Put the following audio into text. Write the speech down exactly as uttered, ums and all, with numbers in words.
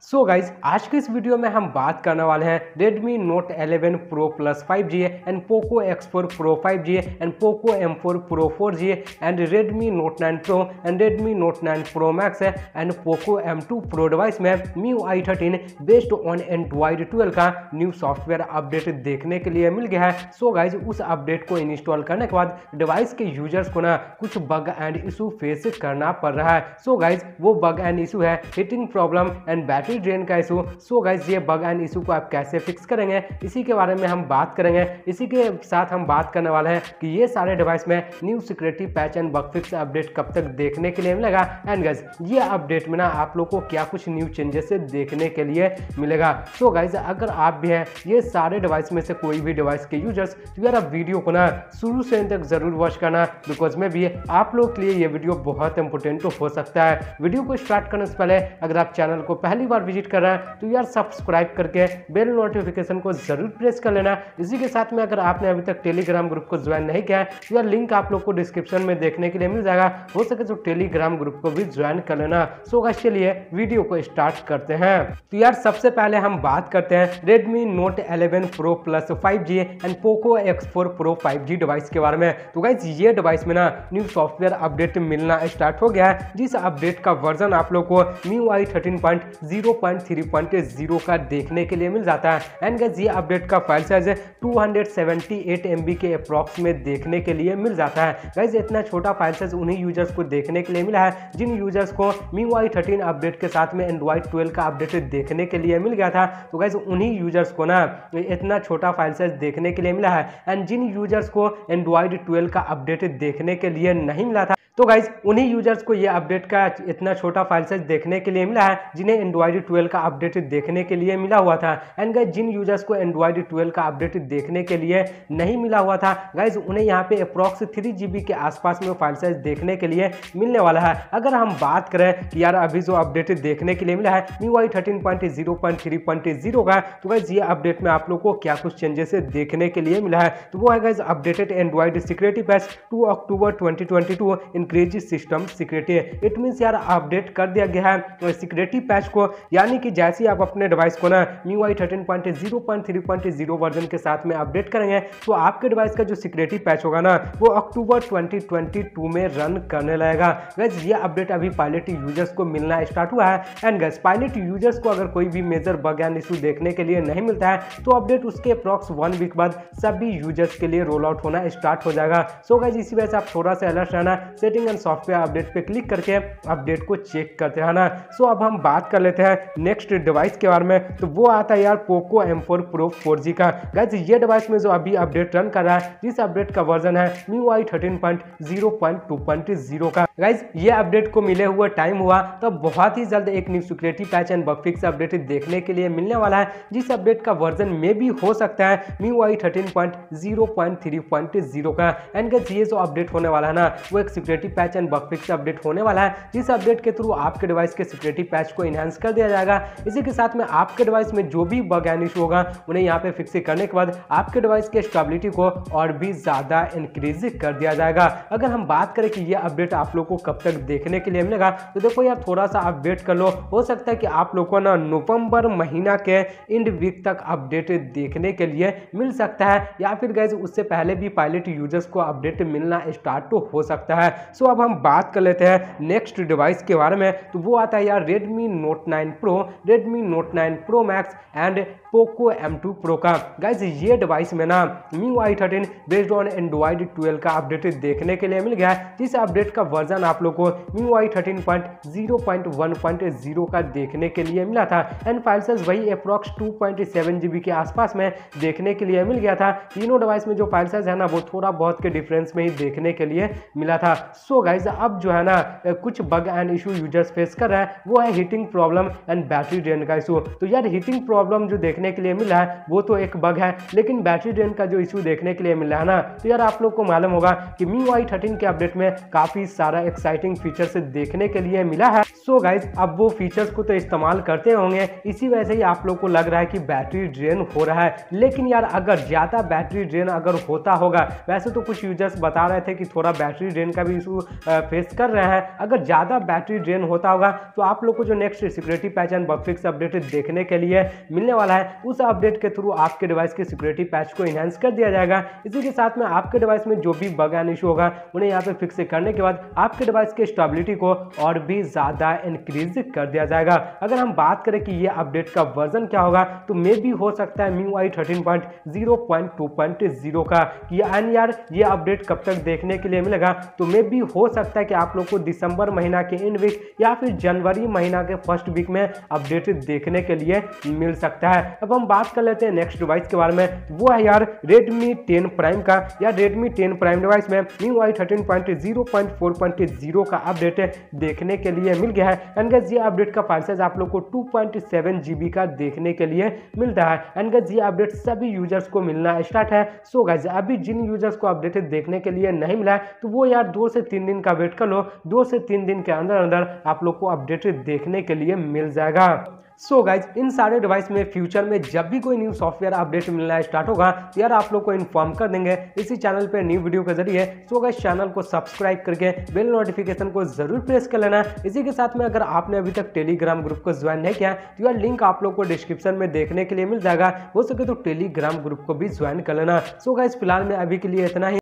सो so guys आज के इस वीडियो में हम बात करने वाले हैं Redmi Note eleven Pro Plus five G and Poco X four Pro five G and Poco M four Pro four G and Redmi Note nine Pro and Redmi Note nine Pro Max and Poco M two Pro device में M I U I thirteen based on Android twelve का new software update देखने के लिए मिल गया है। So so guys उस update को इंस्टॉल करने के बाद डिवाइस के यूजर्स को ना कुछ बग एंड इशू फेस करना पड़ रहा है। सो so गाइज वो बग एंड इशू है heating problem and battery drain का इशू। सो गाइज ये बग एंड इशू को आप कैसे फिक्स करेंगे इसी के बारे में हम बात करेंगे। इसी के साथ हम बात करने वाले हैं कि ये सारे डिवाइस में new security patch and bug fix update कब तक देखने के लिए मिलेगा एंड गाइज ये अपडेट में ना आप लोग को क्या कुछ न्यू चेंजेस देखने के लिए मिलेगा। सो गाइज अगर आप भी हैं ये सारे डिवाइस में से कोई भी डिवाइस के यूजर्स तो यार वीडियो को ना शुरू से अंत तक जरूर वॉच करना, बिकॉज में भी आप लोग के लिए ये वीडियो बहुत इंपॉर्टेंट हो सकता है। वीडियो को स्टार्ट करने से पहले अगर आप चैनल को पहली बार विजिट कर रहे हैं तो यार सब्सक्राइब करके बेल नोटिफिकेशन को जरूर प्रेस कर लेना। इसी के साथ में अगर आपने अभी तक टेलीग्राम ग्रुप को ज्वाइन नहीं किया है तो यार लिंक आप लोग को डिस्क्रिप्शन में देखने के लिए मिल जाएगा, हो सके तो टेलीग्राम ग्रुप को भी ज्वाइन कर लेना। सो गाइस चलिए वीडियो को स्टार्ट करते हैं। तो यार सबसे पहले हम बात करते हैं Redmi Note eleven Pro Plus five G and Poco X four Pro five G device के बारे में। तो गाइस ये डिवाइस में ना न्यू सॉफ्टवेयर अपडेट मिलना स्टार्ट हो गया है, जिस अपडेट का वर्जन आप लोग को M I U I thirteen point zero point three point zero का देखने के लिए मिल जाता है। एंड गाइस ये अपडेट का file size two seventy eight M B के अप्रॉक्स में देखने के लिए मिल जाता है। गाइस इतना छोटा फाइल साइज उन्हीं यूजर्स को देखने के लिए मिला है जिन यूजर्स को M I U I thirteen update के साथ में Android ट्वेल्व का अपडेट देखने के लिए मिल गया था। तो गाइस उन्हीं यूजर्स को ना इतना छोटा फाइल साइज देखने के लिए मिला है एंड जिन यूजर्स को Android ट्वेल्व का अपडेट देखने के लिए नहीं मिला था तो गाइज उन्हीं यूजर्स को ये अपडेट का इतना छोटा फाइल साइज देखने के लिए मिला है जिन्हें Android ट्वेल्व का अपडेट देखने के लिए मिला हुआ था। एंड गाइज जिन यूजर्स को Android ट्वेल्व का अपडेट देखने के लिए नहीं मिला हुआ था गाइज उन्हें यहाँ पे अप्रॉक्स थ्री जीबी के आसपास में फाइल साइज देखने के लिए मिलने वाला है। अगर हम बात करें कि यार अभी जो अपडेट देखने के लिए मिला है M I U I thirteen point zero point three point zero का, तो गाइज ये अपडेट में आप लोग को क्या कुछ चेंजेस देखने के लिए मिला है तो वो है guys updated Android security patch two October twenty twenty two increase system security. It means यार अपडेट कर दिया गया है सिक्योरिटी पैच को, यानी कि जैसे ही आप अपने डिवाइस को ना M I U I thirteen point zero point three point zero version के साथ में अपडेट करेंगे तो आपके डिवाइस का जो सिक्योरिटी पैच होगा ना वो अक्टूबर ट्वेंटी ट्वेंटी टू में रन करने लगेगा। गाइस ये अपडेट अभी पायलट यूजर्स को मिलना स्टार्ट हुआ है एंड गाइस पायलट यूजर्स को अगर कोई भी मेजर बग एंड इशू देखने के लिए नहीं मिलता है तो अपडेट उसके अप्रॉक्स वन वीक बाद सभी यूजर्स के लिए रोल आउट होना स्टार्ट हो जाएगा। सो गाइस इसी वजह से आप थोड़ा सा अलर्ट रहना, सेटिंग एंड सॉफ्टवेयर अपडेट पे क्लिक करके अपडेट को चेक करते रहना। सो अब हम बात कर लेते हैं नेक्स्ट डिवाइस के बारे में, तो वो आता है यार Poco M four Pro four G का। गाइस ये डिवाइस में जो अभी अपडेट रन कर रहा है जिस अपडेट का वर्जन है M I U I thirteen point zero point two point zero का। गाइस ये अपडेट को मिले हुए टाइम हुआ तो बहुत ही जल्द एक new security patch and bug fix update देखने के लिए मिलने वाला है, जिस अपडेट का वर्जन में भी हो सकता है M I U I thirteen point zero point three point zero का। एंड गाइस ये जो अपडेट होने वाला है ना वो एक security patch and bug fix update होने वाला है, जिस अपडेट के थ्रू आपके डिवाइस के सिक्योरिटी पैच को इनहांस कर दिया जाएगा। इसी के साथ में आपके डिवाइस में जो भी बग एंड इशू होगा उन्हें यहाँ पे फिक्स करने के बाद आपके डिवाइस के स्टेबिलिटी को और भी ज्यादा इंक्रीज कर दिया जाएगा। अगर हम बात करें कि ये अपडेट आप लोग को कब तक देखने के लिए मिलेगा तो देखो यार थोड़ा सा अपडेट कर लो, हो सकता है कि आप लोग को ना नवंबर महीना के एंड वीक तक अपडेट देखने के लिए मिल सकता है, या फिर गाइस उससे पहले भी पायलट यूजर्स को अपडेट मिलना स्टार्ट तो हो सकता है। सो अब हम बात कर लेते हैं नेक्स्ट डिवाइस के बारे में, तो वो आता है यार Redmi Note nine Pro, Redmi Note nine Pro Max and Poco M two Pro का। गाइस ये डिवाइस में ना M I U I thirteen based on Android twelve का अपडेट देखने के लिए मिल गया है, जिस अपडेट का वर्जन आप लोग को M I U I thirteen point zero point one point zero का देखने के लिए मिला था एंड फाइल साइज वही approx two point seven GB के आसपास में देखने के लिए मिल गया था। तीनों डिवाइस में जो फाइल साइज है ना वो थोड़ा बहुत के डिफरेंस में ही देखने के लिए मिला था। सो गाइस अब जो है ना कुछ bug and issue users face कर रहा है वो है heating problem and battery drain का इशू। तो यार हीटिंग प्रॉब्लम जो देखने के लिए मिला है वो तो एक बग है, लेकिन बैटरी ड्रेन का जो इशू देखने के लिए मिला है ना तो यार आप लोग को मालूम होगा कि M I U I thirteen के अपडेट में काफी सारा एक्साइटिंग फीचर्स देखने के लिए मिला है। सो गाइज अब वो फीचर्स को तो इस्तेमाल करते होंगे, इसी वजह से ही आप लोग को लग रहा है कि बैटरी ड्रेन हो रहा है। लेकिन यार अगर ज्यादा बैटरी ड्रेन अगर होता होगा, वैसे तो कुछ यूजर्स बता रहे थे कि थोड़ा बैटरी ड्रेन का भी इशू इशू फेस कर रहे हैं, अगर ज़्यादा बैटरी ड्रेन होता होगा तो आप लोग को जो next security patch and bug fix update देखने के लिए मिलने वाला है, उस अपडेट के थ्रू आपके डिवाइस के सिक्योरिटी पैच को इनहेंस कर दिया जाएगा। इसी के साथ में आपके डिवाइस में जो भी बग एंड इशू होगा उन्हें यहाँ पे फिक्स करने के बाद आपके डिवाइस के स्टेबिलिटी को और भी ज़्यादा इंक्रीज कर दिया जाएगा। अगर हम बात करें कि ये अपडेट का वर्जन क्या होगा, तो मे भी हो सकता है M I U I thirteen point zero point two point zero का। ये एंड यार ये अपडेट कब तक देखने के लिए मिलेगा, तो मे भी हो सकता है कि आप लोग को दिसंबर महीना के इन वीक या फिर जनवरी महीना के फर्स्ट वीक में अपडेट देखने के लिए मिल सकता है। अब हम बात कर लेते हैं नेक्स्ट डिवाइस के बारे में, वो है यार Redmi टेन Prime का। या Redmi टेन Prime डिवाइस में M I U I thirteen point zero point four point zero का अपडेट देखने के लिए मिल गया है। एंड गाइस ये अपडेट का फाइल साइज आप लोग को टू पॉइंट सेवन जीबी का देखने के लिए मिलता है। एंड गाइस ये अपडेट सभी यूजर्स को मिलना स्टार्ट है। सो गाइस अभी जिन यूजर्स को अपडेट देखने के लिए नहीं मिला है, तो वो यार दो से तीन दिन का वेट कर लो, दो से तीन दिन के अंदर अंदर आप लोग को अपडेट देखने के लिए मिल जाएगा। सो so गाइज इन सारे डिवाइस में फ्यूचर में जब भी कोई न्यू सॉफ्टवेयर अपडेट मिलना स्टार्ट होगा तो यार आप लोग को इन्फॉर्म कर देंगे इसी चैनल पे न्यू वीडियो के जरिए। सो गाइज चैनल को सब्सक्राइब करके बेल नोटिफिकेशन को जरूर प्रेस कर लेना। इसी के साथ में अगर आपने अभी तक टेलीग्राम ग्रुप को ज्वाइन नहीं किया तो यार लिंक आप लोग को डिस्क्रिप्शन में देखने के लिए मिल जाएगा, हो सके तो टेलीग्राम ग्रुप को भी ज्वाइन कर लेना। सो गाइज फिलहाल में अभी के लिए इतना ही।